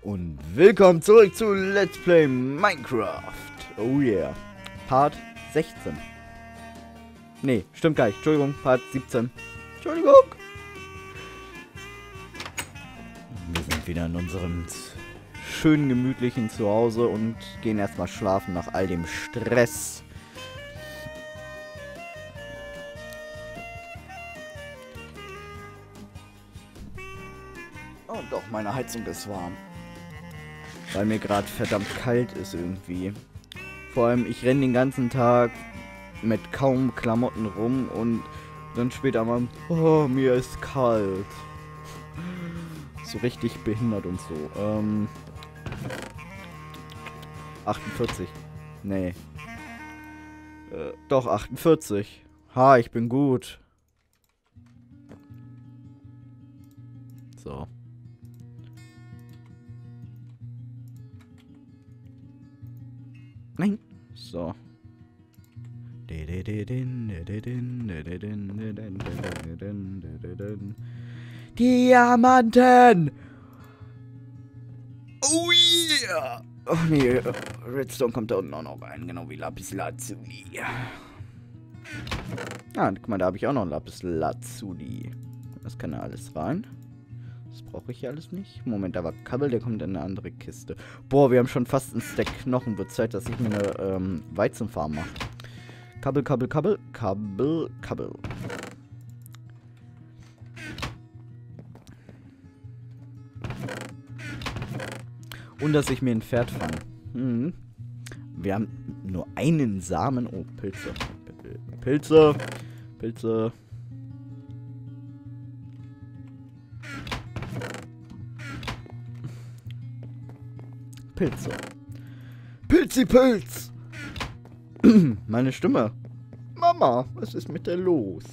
Und willkommen zurück zu Let's Play Minecraft. Oh yeah. Part 16. Nee, stimmt gar nicht. Entschuldigung, Part 17. Entschuldigung. Wir sind wieder in unserem schönen, gemütlichen Zuhause und gehen erstmal schlafen nach all dem Stress. Oh doch, meine Heizung ist warm. Weil mir gerade verdammt kalt ist irgendwie. Vor allem, ich renne den ganzen Tag mit kaum Klamotten rum und dann später mal, oh, mir ist kalt. So richtig behindert und so. 48. Nee. Doch, 48. Ha, ich bin gut. So. Nein. So. Diamanten! Oh yeah! Oh nee, Redstone kommt da unten auch noch rein, genau wie Lapis Lazuli. Ah, guck mal, da habe ich auch noch Lapis Lazuli. Das kann ja alles rein. Das brauche ich hier alles nicht. Moment, da war Kabel, der kommt in eine andere Kiste. Boah, wir haben schon fast einen Stack Knochen. Wird Zeit, dass ich mir eine Weizenfarm mache. Kabel, Kabel, Kabel, Kabel, Kabel. Und dass ich mir ein Pferd fange. Hm. Wir haben nur einen Samen. Oh, Pilze. Pilze. Pilze. Pilze. Pilzi-Pilz! Meine Stimme. Mama, was ist mit der los?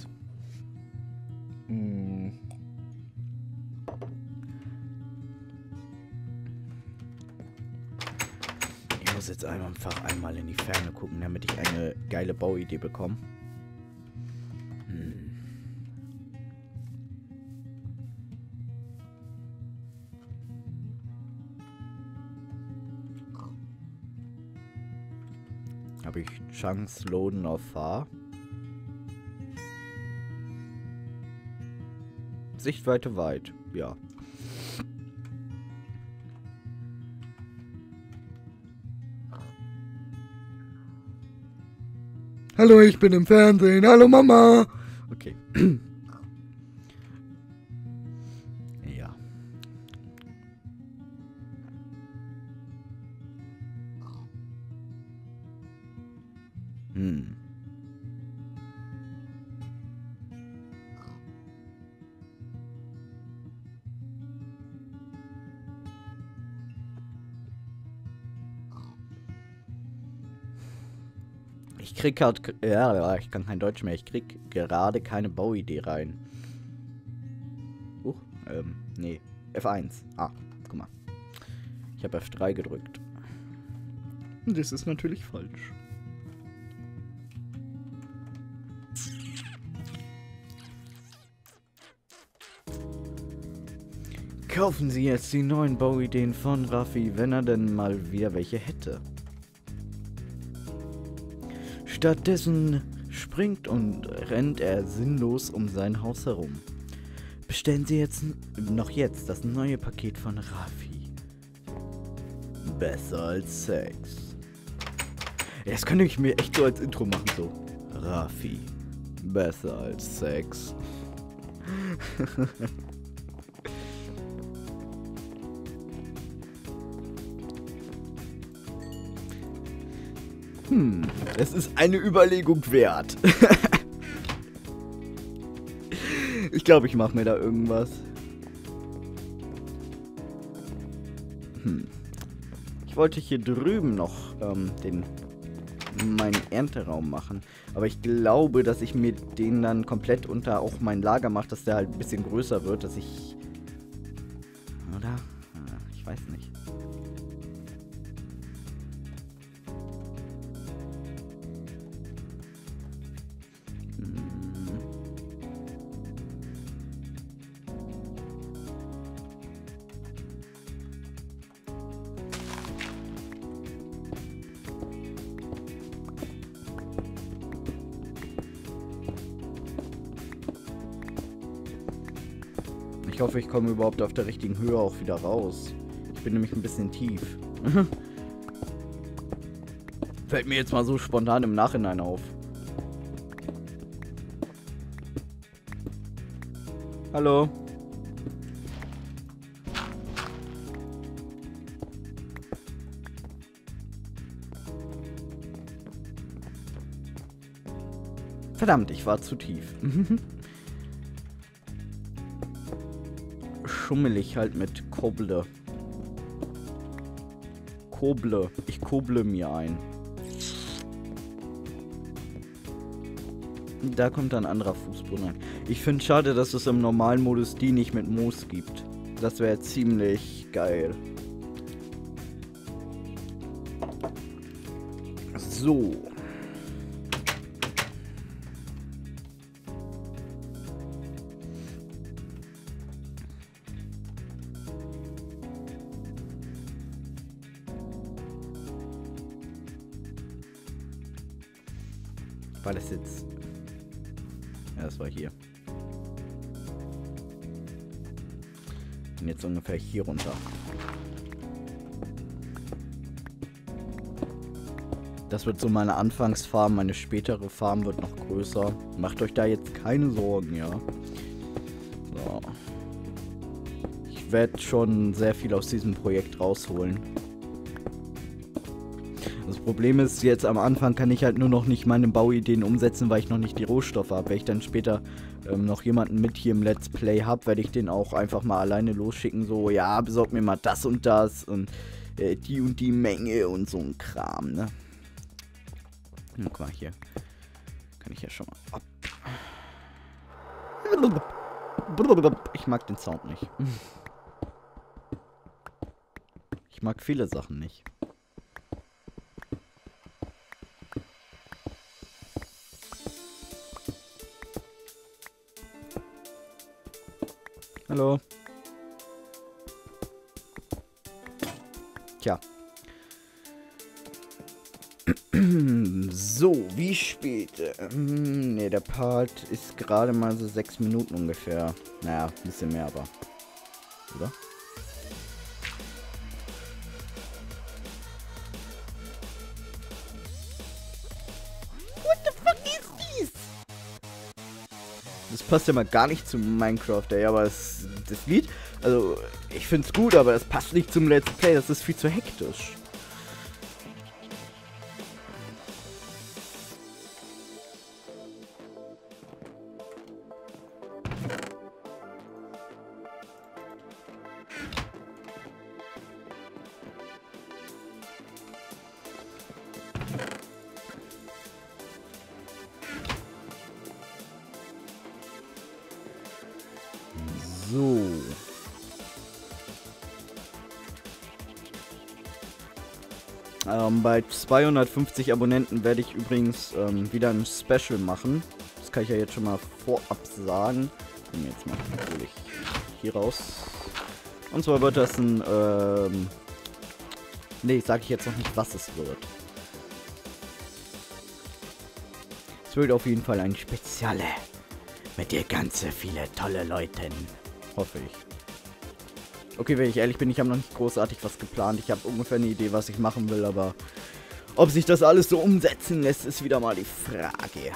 Ich muss jetzt einfach einmal in die Ferne gucken, damit ich eine geile Bauidee bekomme. Habe ich Chance Loaden auf Fahr? Sichtweite weit, ja. Hallo, ich bin im Fernsehen. Hallo Mama. Okay. Ja. Ich krieg gerade, ja, ich kann kein Deutsch mehr. Ich krieg gerade keine Bauidee rein. Nee. F1. Ah, guck mal. Ich habe F3 gedrückt. Das ist natürlich falsch. Kaufen Sie jetzt die neuen Bauideen von Raffi, wenn er denn mal wieder welche hätte. Stattdessen springt und rennt er sinnlos um sein Haus herum. Bestellen Sie jetzt das neue Paket von Raffi. Besser als Sex. Ja, das könnte ich mir echt so als Intro machen, so. Raffi. Besser als Sex. Es ist eine Überlegung wert. Ich glaube, ich mache mir da irgendwas. Ich wollte hier drüben noch meinen Ernteraum machen. Aber ich glaube, dass ich mir den dann komplett unter auch mein Lager mache, dass der halt ein bisschen größer wird, dass ich... Oder? Ich weiß nicht. Ich hoffe, ich komme überhaupt auf der richtigen Höhe auch wieder raus. Ich bin nämlich ein bisschen tief. Fällt mir jetzt mal so spontan im Nachhinein auf. Hallo? Verdammt, ich war zu tief. Schummelig halt mit Koble. Koble. Ich koble mir ein. Da kommt ein anderer Fußboden rein. Ich finde schade, dass es im normalen Modus die nicht mit Moos gibt. Das wäre ziemlich geil. So. War das jetzt... Ja, das war hier. Und jetzt ungefähr hier runter. Das wird so meine Anfangsfarm. Meine spätere Farm wird noch größer. Macht euch da jetzt keine Sorgen, ja. So. Ich werde schon sehr viel aus diesem Projekt rausholen. Das Problem ist, jetzt am Anfang kann ich halt nur noch nicht meine Bauideen umsetzen, weil ich noch nicht die Rohstoffe habe. Wenn ich dann später noch jemanden mit hier im Let's Play habe, werde ich den auch einfach mal alleine losschicken. So, ja, besorgt mir mal das und die und die Menge und so ein Kram, ne? Guck mal, hier kann ich ja schon mal ab. Ich mag den Sound nicht. Ich mag viele Sachen nicht. Hallo. Tja. So, wie spät? Ne, der Part ist gerade mal so 6 Minuten ungefähr. Naja, ein bisschen mehr, aber. Oder? What the fuck is this? Das passt ja mal gar nicht zu Minecraft, ey, aber das Lied, also ich find's gut, aber es passt nicht zum Let's Play, das ist viel zu hektisch. So. Bei 250 Abonnenten werde ich übrigens wieder ein Special machen. Das kann ich ja jetzt schon mal vorab sagen. Nehmen wir jetzt mal natürlich hier raus. Und zwar wird das ein... nee, sage ich jetzt noch nicht, was es wird. Es wird auf jeden Fall ein Speziale. Mit dir ganz viele tolle Leute. Hoffe ich. Okay, wenn ich ehrlich bin, ich habe noch nicht großartig was geplant. Ich habe ungefähr eine Idee, was ich machen will, aber ob sich das alles so umsetzen lässt, ist wieder mal die Frage.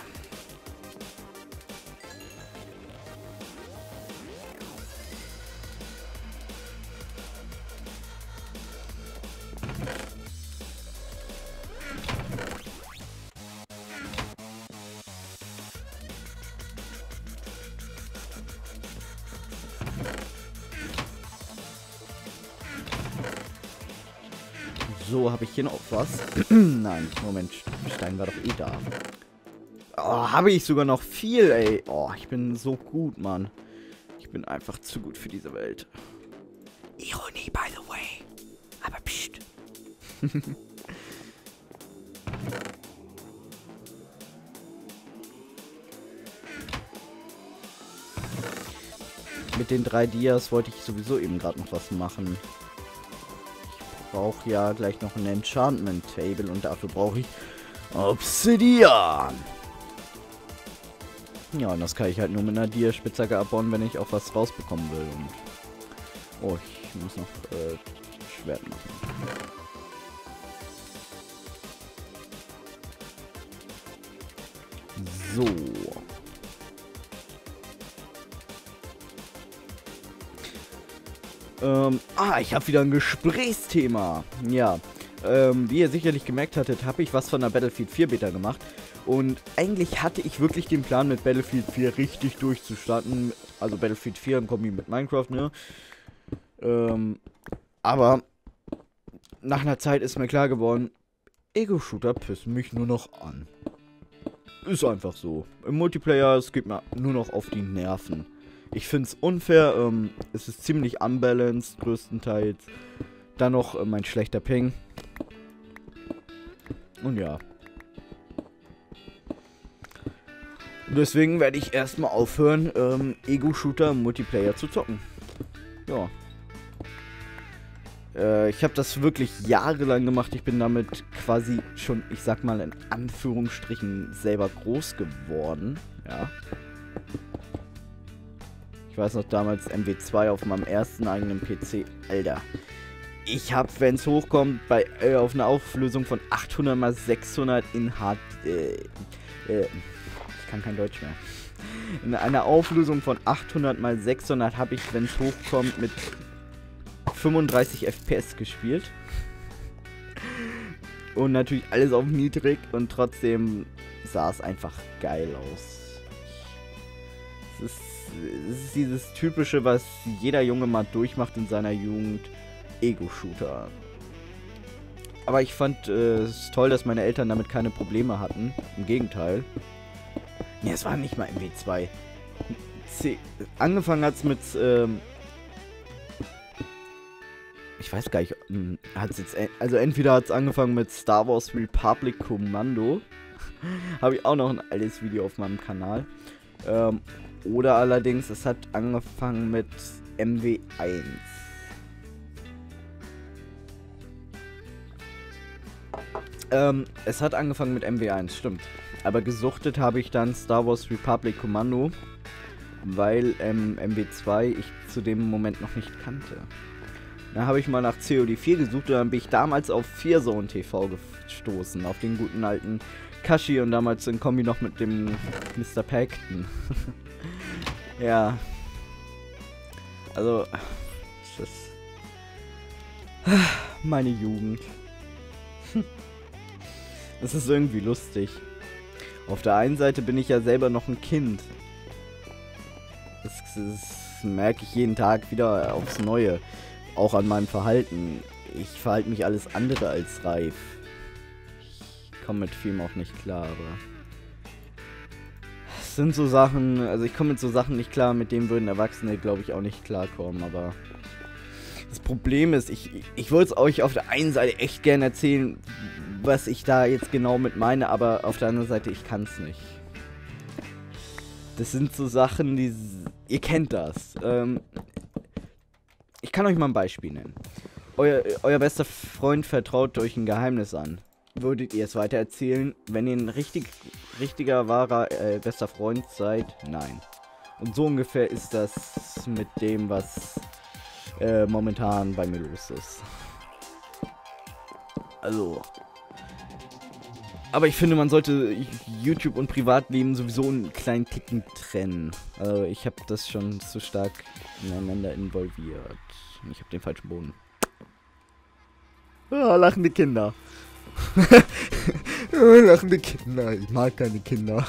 So, habe ich hier noch was? Nein, Moment, Stein war doch eh da. Oh, habe ich sogar noch viel, ey. Oh, ich bin so gut, Mann. Ich bin einfach zu gut für diese Welt. Ironie, by the way. Aber pst. Mit den 3 Dias wollte ich sowieso eben gerade noch was machen. Ich brauche ja gleich noch ein Enchantment Table und dafür brauche ich Obsidian. Ja, und das kann ich halt nur mit einer Dia-Spitzhacke abbauen, wenn ich auch was rausbekommen will. Und oh, ich muss noch Schwert machen. So. Ich habe wieder ein Gesprächsthema. Ja, wie ihr sicherlich gemerkt hattet, habe ich was von der Battlefield 4 Beta gemacht. Und eigentlich hatte ich wirklich den Plan, mit Battlefield 4 richtig durchzustarten. Also Battlefield 4 im Kombi mit Minecraft, ne? Aber nach einer Zeit ist mir klar geworden, Ego-Shooter pissen mich nur noch an. Ist einfach so. Im Multiplayer, es geht mir nur noch auf die Nerven. Ich finde es unfair, es ist ziemlich unbalanced, größtenteils. Dann noch mein schlechter Ping. Und ja. Deswegen werde ich erstmal aufhören, Ego-Shooter im Multiplayer zu zocken. Ja. Ich habe das wirklich jahrelang gemacht. Ich bin damit quasi schon, ich sag mal in Anführungsstrichen, selber groß geworden. Ja. Ich weiß noch damals MW2 auf meinem ersten eigenen PC. Alter. Ich habe, wenn es hochkommt, auf einer Auflösung von 800 x 600 in HD. Ich kann kein Deutsch mehr. In einer Auflösung von 800 x 600 habe ich, wenn es hochkommt, mit 35 FPS gespielt. Und natürlich alles auf niedrig und trotzdem sah es einfach geil aus. Es ist dieses typische, was jeder Junge mal durchmacht in seiner Jugend, Ego-Shooter. Aber ich fand es toll, dass meine Eltern damit keine Probleme hatten. Im Gegenteil. Ne, es war nicht mal MW2. Angefangen hat es mit ich weiß gar nicht, also entweder hat es angefangen mit Star Wars Republic Commando. Habe ich auch noch ein altes Video auf meinem Kanal. Oder allerdings, es hat angefangen mit MW1. Es hat angefangen mit MW1, stimmt. Aber gesuchtet habe ich dann Star Wars Republic Commando, weil MW2 ich zu dem Moment noch nicht kannte. Da habe ich mal nach COD 4 gesucht und dann bin ich damals auf 4Zone TV gestoßen, auf den guten alten Kashi und damals in Kombi noch mit dem Mr. Paxton. Ja. Also, das ist meine Jugend. Das ist irgendwie lustig. Auf der einen Seite bin ich ja selber noch ein Kind. Das merke ich jeden Tag wieder aufs Neue. Auch an meinem Verhalten. Ich verhalte mich alles andere als reif. Ich komme mit vielem auch nicht klar, aber es sind so Sachen, also ich komme mit so Sachen nicht klar, mit denen würden Erwachsene, glaube ich, auch nicht klarkommen, aber das Problem ist, ich wollte es euch auf der einen Seite echt gerne erzählen, was ich da jetzt genau mit meine, aber auf der anderen Seite, ich kann es nicht. Das sind so Sachen, die, ihr kennt das. Ich kann euch mal ein Beispiel nennen. Euer bester Freund vertraut euch ein Geheimnis an. Würdet ihr es weiter erzählen, wenn ihr ein richtiger, wahrer, bester Freund seid? Nein. Und so ungefähr ist das mit dem, was momentan bei mir los ist. Also. Aber ich finde, man sollte YouTube und Privatleben sowieso einen kleinen Ticken trennen. Also ich habe das schon zu stark ineinander involviert. Ich habe den falschen Boden. Ah, lachende Kinder. Lachende Kinder. Ich mag keine Kinder.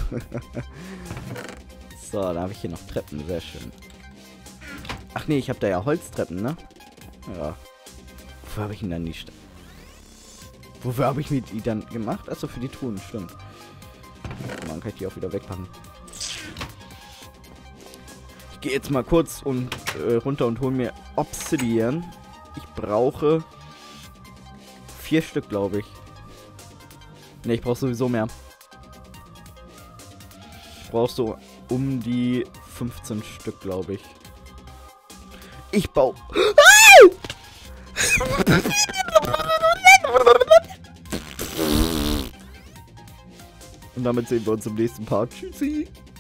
So, da habe ich hier noch Treppen. Sehr schön. Ach nee, ich habe da ja Holztreppen, ne? Ja. Wofür habe ich denn dann die Wofür habe ich mir die dann gemacht? Achso, für die Truhen, stimmt. Man kann ich die auch wieder wegpacken. Ich gehe jetzt mal kurz runter und hole mir Obsidian. Ich brauche 4 Stück, glaube ich. Ne, ich brauche sowieso mehr. Ich brauche so um die 15 Stück, glaube ich. Ich baue... Und damit sehen wir uns im nächsten Part. Tschüssi.